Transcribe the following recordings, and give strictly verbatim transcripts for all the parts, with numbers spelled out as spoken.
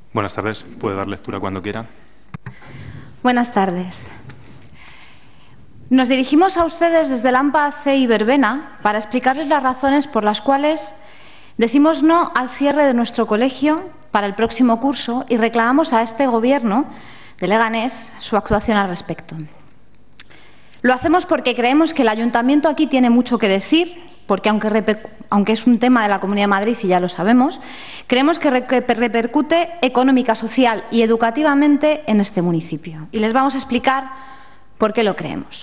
Buenas tardes. Puede dar lectura cuando quiera. Buenas tardes. Nos dirigimos a ustedes desde la AMPA C y Verbena para explicarles las razones por las cuales decimos no al cierre de nuestro colegio para el próximo curso y reclamamos a este Gobierno de Leganés su actuación al respecto. Lo hacemos porque creemos que el Ayuntamiento aquí tiene mucho que decir, porque aunque, aunque es un tema de la Comunidad de Madrid y ya lo sabemos, creemos que repercute económica, social y educativamente en este municipio. Y les vamos a explicar por qué lo creemos.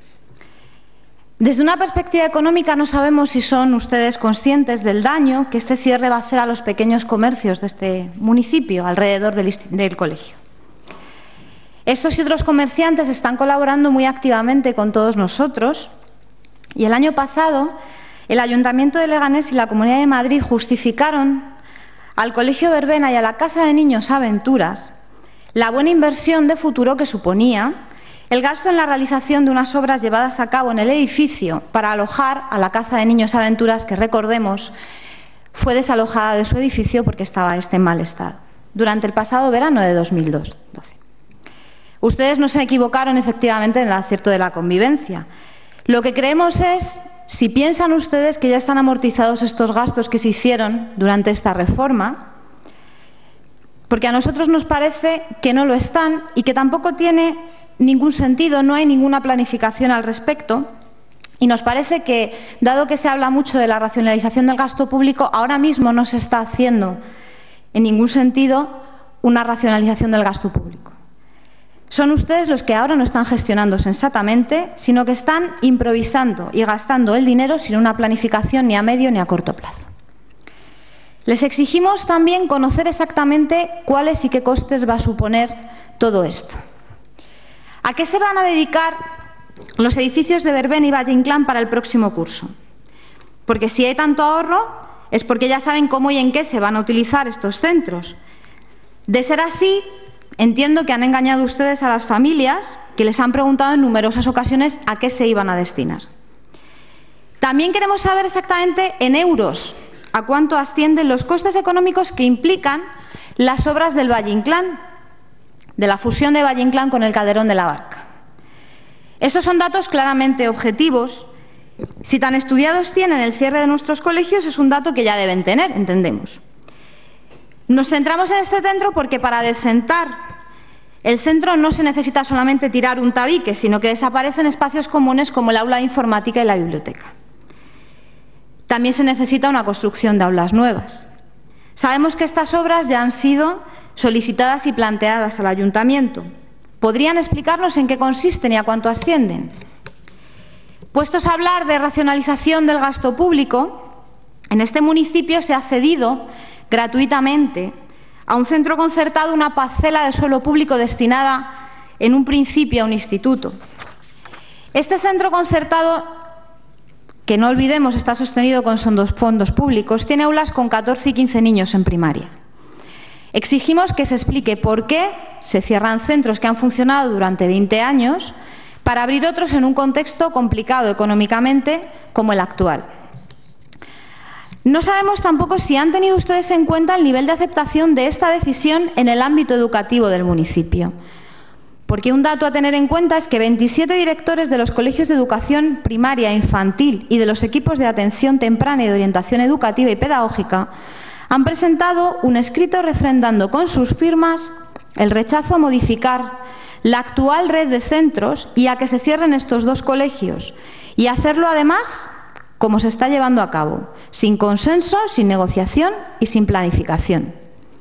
Desde una perspectiva económica no sabemos si son ustedes conscientes del daño que este cierre va a hacer a los pequeños comercios de este municipio alrededor del, del colegio. Estos y otros comerciantes están colaborando muy activamente con todos nosotros y el año pasado el Ayuntamiento de Leganés y la Comunidad de Madrid justificaron al Colegio Verbena y a la Casa de Niños Aventuras la buena inversión de futuro que suponía el gasto en la realización de unas obras llevadas a cabo en el edificio para alojar a la Casa de Niños Aventuras, que recordemos fue desalojada de su edificio porque estaba este en mal estado, durante el pasado verano de dos mil doce. Ustedes no se equivocaron efectivamente en el acierto de la convivencia. Lo que creemos es, si piensan ustedes que ya están amortizados estos gastos que se hicieron durante esta reforma, porque a nosotros nos parece que no lo están y que tampoco tiene ningún sentido, no hay ninguna planificación al respecto, y nos parece que, dado que se habla mucho de la racionalización del gasto público, ahora mismo no se está haciendo en ningún sentido una racionalización del gasto público. Son ustedes los que ahora no están gestionando sensatamente, sino que están improvisando y gastando el dinero sin una planificación ni a medio ni a corto plazo. Les exigimos también conocer exactamente cuáles y qué costes va a suponer todo esto. ¿A qué se van a dedicar los edificios de Verbena y Valle Inclán para el próximo curso? Porque si hay tanto ahorro es porque ya saben cómo y en qué se van a utilizar estos centros. De ser así, entiendo que han engañado ustedes a las familias que les han preguntado en numerosas ocasiones a qué se iban a destinar. También queremos saber exactamente en euros a cuánto ascienden los costes económicos que implican las obras del Valle Inclán, de la fusión de Valle Inclán con el Calderón de la Barca. Estos son datos claramente objetivos. Si tan estudiados tienen el cierre de nuestros colegios, es un dato que ya deben tener, entendemos. Nos centramos en este centro porque para decentar el centro no se necesita solamente tirar un tabique, sino que desaparecen espacios comunes como el aula de informática y la biblioteca. También se necesita una construcción de aulas nuevas. Sabemos que estas obras ya han sido solicitadas y planteadas al Ayuntamiento. ¿Podrían explicarnos en qué consisten y a cuánto ascienden? Puestos a hablar de racionalización del gasto público, en este municipio se ha cedido gratuitamente a un centro concertado una parcela de suelo público destinada en un principio a un instituto. Este centro concertado, que no olvidemos está sostenido con fondos públicos, tiene aulas con catorce y quince niños en primaria. Exigimos que se explique por qué se cierran centros que han funcionado durante veinte años para abrir otros en un contexto complicado económicamente como el actual. No sabemos tampoco si han tenido ustedes en cuenta el nivel de aceptación de esta decisión en el ámbito educativo del municipio. Porque un dato a tener en cuenta es que veintisiete directores de los colegios de educación primaria e infantil y de los equipos de atención temprana y de orientación educativa y pedagógica han presentado un escrito refrendando con sus firmas el rechazo a modificar la actual red de centros y a que se cierren estos dos colegios, y hacerlo además como se está llevando a cabo, sin consenso, sin negociación y sin planificación.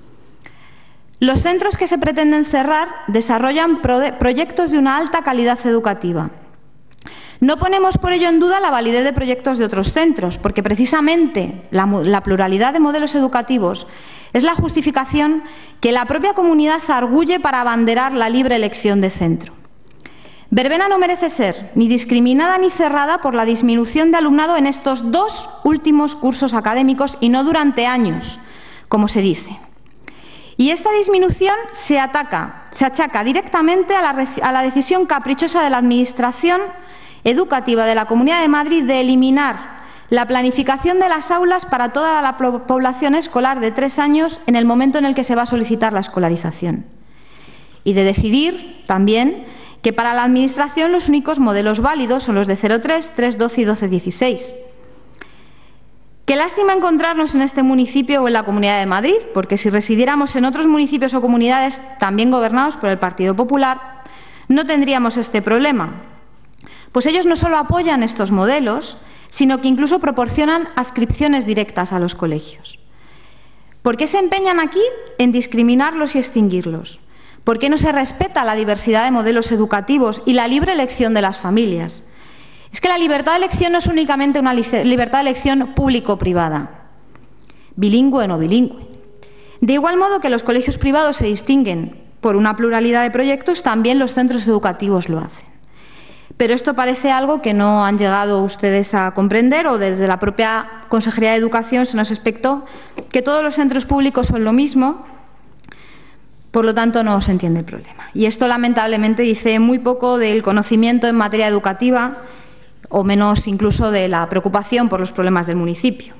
Los centros que se pretenden cerrar desarrollan pro- proyectos de una alta calidad educativa. No ponemos por ello en duda la validez de proyectos de otros centros, porque precisamente la, la pluralidad de modelos educativos es la justificación que la propia comunidad arguye para abanderar la libre elección de centro. Verbena no merece ser ni discriminada ni cerrada por la disminución de alumnado en estos dos últimos cursos académicos y no durante años, como se dice. Y esta disminución se, ataca, se achaca directamente a la, a la decisión caprichosa de la Administración educativa de la Comunidad de Madrid de eliminar la planificación de las aulas para toda la población escolar de tres años en el momento en el que se va a solicitar la escolarización. Y de decidir también que para la Administración los únicos modelos válidos son los de cero tres, tres doce y doce dieciséis. Qué lástima encontrarnos en este municipio o en la Comunidad de Madrid, porque si residiéramos en otros municipios o comunidades también gobernados por el Partido Popular, no tendríamos este problema. Pues ellos no solo apoyan estos modelos, sino que incluso proporcionan adscripciones directas a los colegios. ¿Por qué se empeñan aquí en discriminarlos y extinguirlos? ¿Por qué no se respeta la diversidad de modelos educativos y la libre elección de las familias? Es que la libertad de elección no es únicamente una libertad de elección público-privada, bilingüe o no bilingüe. De igual modo que los colegios privados se distinguen por una pluralidad de proyectos, también los centros educativos lo hacen. Pero esto parece algo que no han llegado ustedes a comprender, o desde la propia Consejería de Educación se nos explicó que todos los centros públicos son lo mismo, por lo tanto no se entiende el problema. Y esto lamentablemente dice muy poco del conocimiento en materia educativa, o menos incluso de la preocupación por los problemas del municipio.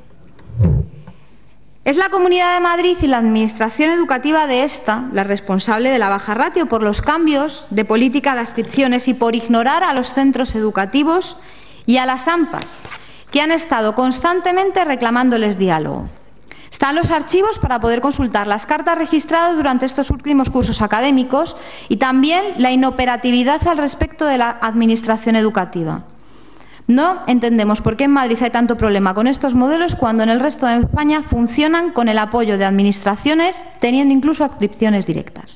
Es la Comunidad de Madrid y la Administración educativa de esta la responsable de la baja ratio por los cambios de política de adscripciones y por ignorar a los centros educativos y a las AMPAs, que han estado constantemente reclamándoles diálogo. Están los archivos para poder consultar las cartas registradas durante estos últimos cursos académicos y también la inoperatividad al respecto de la Administración educativa. No entendemos por qué en Madrid hay tanto problema con estos modelos cuando en el resto de España funcionan con el apoyo de administraciones, teniendo incluso adscripciones directas.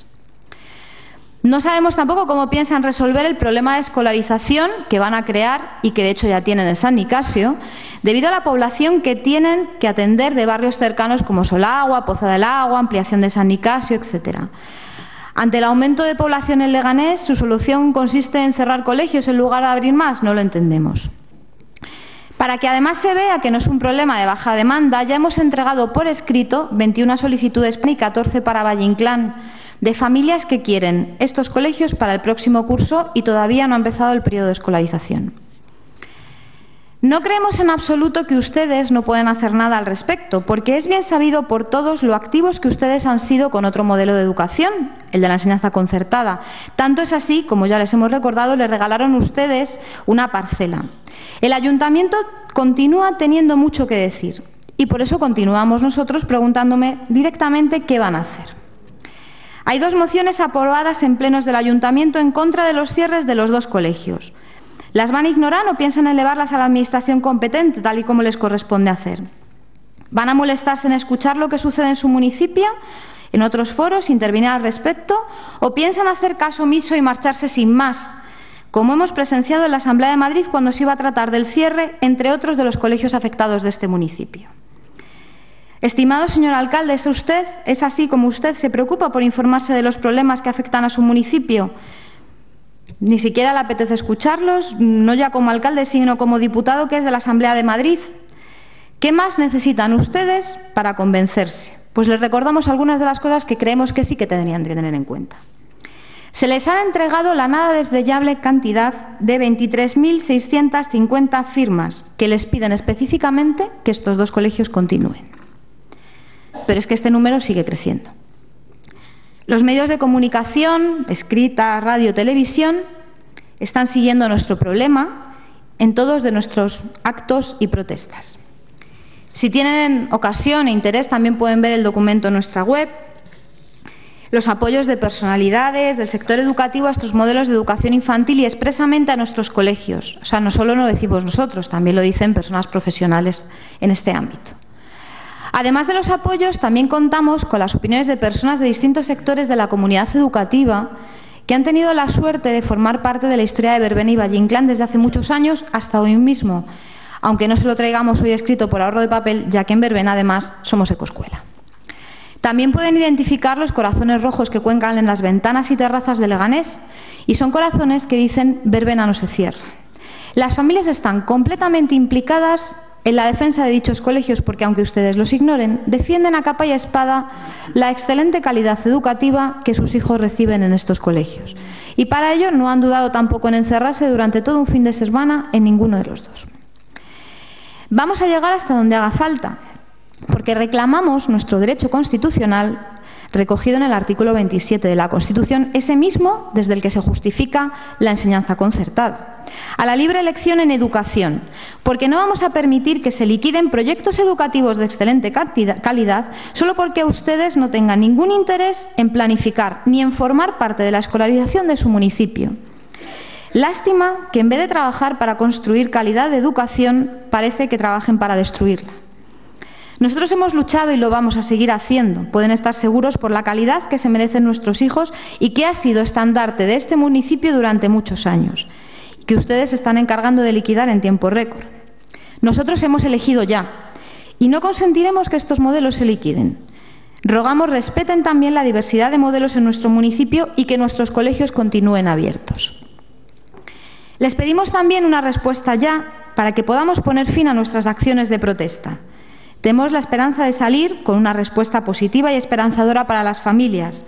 No sabemos tampoco cómo piensan resolver el problema de escolarización que van a crear y que de hecho ya tienen en San Nicasio, debido a la población que tienen que atender de barrios cercanos como Solagua, Poza del Agua, ampliación de San Nicasio, etcétera. Ante el aumento de población en Leganés, ¿su solución consiste en cerrar colegios en lugar de abrir más? No lo entendemos. Para que además se vea que no es un problema de baja demanda, ya hemos entregado por escrito veintiuna solicitudes y catorce para Valle Inclán, de familias que quieren estos colegios para el próximo curso y todavía no ha empezado el periodo de escolarización. No creemos en absoluto que ustedes no pueden hacer nada al respecto, porque es bien sabido por todos lo activos que ustedes han sido con otro modelo de educación, el de la enseñanza concertada. Tanto es así, como ya les hemos recordado, les regalaron ustedes una parcela. El ayuntamiento continúa teniendo mucho que decir y por eso continuamos nosotros preguntándome directamente qué van a hacer. Hay dos mociones aprobadas en plenos del ayuntamiento en contra de los cierres de los dos colegios. ¿Las van a ignorar o piensan elevarlas a la administración competente, tal y como les corresponde hacer? ¿Van a molestarse en escuchar lo que sucede en su municipio, en otros foros, intervenir al respecto? ¿O piensan hacer caso omiso y marcharse sin más, como hemos presenciado en la Asamblea de Madrid cuando se iba a tratar del cierre, entre otros, de los colegios afectados de este municipio? Estimado señor alcalde, ¿es usted, es así como usted se preocupa por informarse de los problemas que afectan a su municipio? Ni siquiera le apetece escucharlos, no ya como alcalde, sino como diputado que es de la Asamblea de Madrid. ¿Qué más necesitan ustedes para convencerse? Pues les recordamos algunas de las cosas que creemos que sí que tendrían que tener en cuenta. Se les ha entregado la nada desdeñable cantidad de veintitrés mil seiscientas cincuenta firmas que les piden específicamente que estos dos colegios continúen. Pero es que este número sigue creciendo. Los medios de comunicación, escrita, radio, televisión, están siguiendo nuestro problema en todos de nuestros actos y protestas. Si tienen ocasión e interés, también pueden ver el documento en nuestra web. Los apoyos de personalidades del sector educativo a estos modelos de educación infantil y expresamente a nuestros colegios. O sea, no solo lo decimos nosotros, también lo dicen personas profesionales en este ámbito. Además de los apoyos, también contamos con las opiniones de personas de distintos sectores de la comunidad educativa que han tenido la suerte de formar parte de la historia de Verbena y Valle Inclán desde hace muchos años hasta hoy mismo, aunque no se lo traigamos hoy escrito por ahorro de papel, ya que en Verbena además somos ecoescuela. También pueden identificar los corazones rojos que cuelgan en las ventanas y terrazas de Leganés y son corazones que dicen Verbena no se cierra. Las familias están completamente implicadas en la defensa de dichos colegios porque, aunque ustedes los ignoren, defienden a capa y espada la excelente calidad educativa que sus hijos reciben en estos colegios. Y para ello no han dudado tampoco en encerrarse durante todo un fin de semana en ninguno de los dos. Vamos a llegar hasta donde haga falta, porque reclamamos nuestro derecho constitucional recogido en el artículo veintisiete de la Constitución, ese mismo desde el que se justifica la enseñanza concertada, a la libre elección en educación, porque no vamos a permitir que se liquiden proyectos educativos de excelente calidad solo porque ustedes no tengan ningún interés en planificar ni en formar parte de la escolarización de su municipio. Lástima que en vez de trabajar para construir calidad de educación, parece que trabajen para destruirla. Nosotros hemos luchado y lo vamos a seguir haciendo. Pueden estar seguros por la calidad que se merecen nuestros hijos y que ha sido estandarte de este municipio durante muchos años, y que ustedes se están encargando de liquidar en tiempo récord. Nosotros hemos elegido ya y no consentiremos que estos modelos se liquiden. Rogamos respeten también la diversidad de modelos en nuestro municipio y que nuestros colegios continúen abiertos. Les pedimos también una respuesta ya para que podamos poner fin a nuestras acciones de protesta. Tenemos la esperanza de salir con una respuesta positiva y esperanzadora para las familias.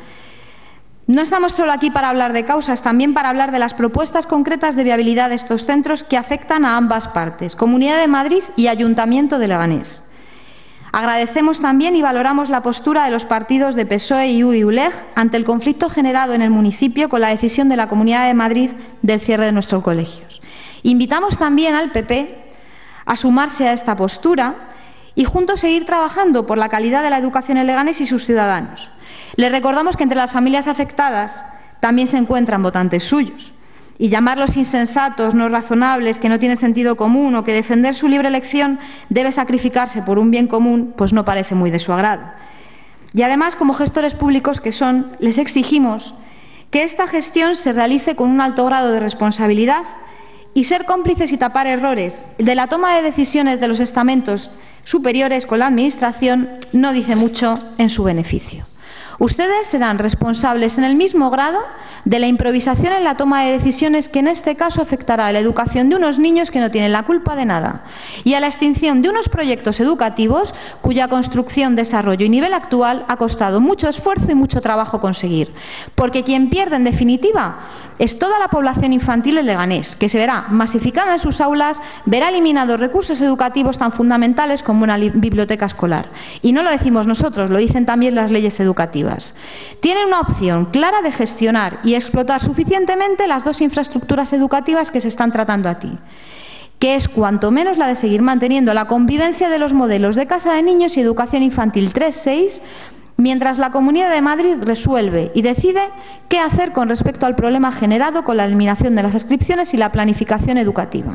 No estamos solo aquí para hablar de causas, también para hablar de las propuestas concretas de viabilidad de estos centros que afectan a ambas partes, Comunidad de Madrid y Ayuntamiento de Leganés. Agradecemos también y valoramos la postura de los partidos de P S O E y U y U L E G ante el conflicto generado en el municipio con la decisión de la Comunidad de Madrid del cierre de nuestros colegios. Invitamos también al P P a sumarse a esta postura y juntos seguir trabajando por la calidad de la educación en Leganés y sus ciudadanos. Les recordamos que entre las familias afectadas también se encuentran votantes suyos, y llamarlos insensatos, no razonables, que no tienen sentido común o que defender su libre elección debe sacrificarse por un bien común, pues no parece muy de su agrado. Y además, como gestores públicos que son, les exigimos que esta gestión se realice con un alto grado de responsabilidad y ser cómplices y tapar errores de la toma de decisiones de los estamentos superiores con la Administración no dice mucho en su beneficio. Ustedes serán responsables en el mismo grado de la improvisación en la toma de decisiones que en este caso afectará a la educación de unos niños que no tienen la culpa de nada y a la extinción de unos proyectos educativos cuya construcción, desarrollo y nivel actual ha costado mucho esfuerzo y mucho trabajo conseguir. Porque quien pierde en definitiva es toda la población infantil en Leganés, que se verá masificada en sus aulas, verá eliminados recursos educativos tan fundamentales como una biblioteca escolar. Y no lo decimos nosotros, lo dicen también las leyes educativas. Tienen una opción clara de gestionar y explotar suficientemente las dos infraestructuras educativas que se están tratando aquí, que es cuanto menos la de seguir manteniendo la convivencia de los modelos de casa de niños y educación infantil tres seis, mientras la Comunidad de Madrid resuelve y decide qué hacer con respecto al problema generado con la eliminación de las inscripciones y la planificación educativa.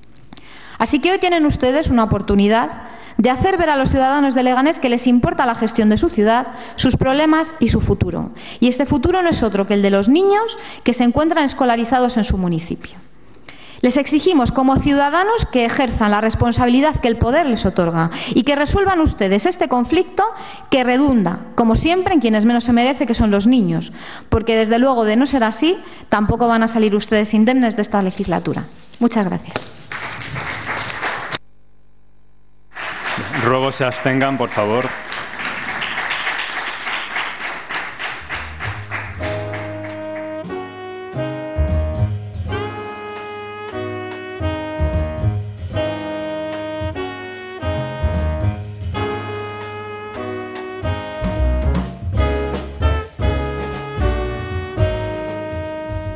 Así que hoy tienen ustedes una oportunidad de hacer ver a los ciudadanos de Leganés que les importa la gestión de su ciudad, sus problemas y su futuro. Y este futuro no es otro que el de los niños que se encuentran escolarizados en su municipio. Les exigimos como ciudadanos que ejerzan la responsabilidad que el poder les otorga y que resuelvan ustedes este conflicto que redunda, como siempre, en quienes menos se merece, que son los niños, porque desde luego, de no ser así, tampoco van a salir ustedes indemnes de esta legislatura. Muchas gracias. Ruego se abstengan, por favor.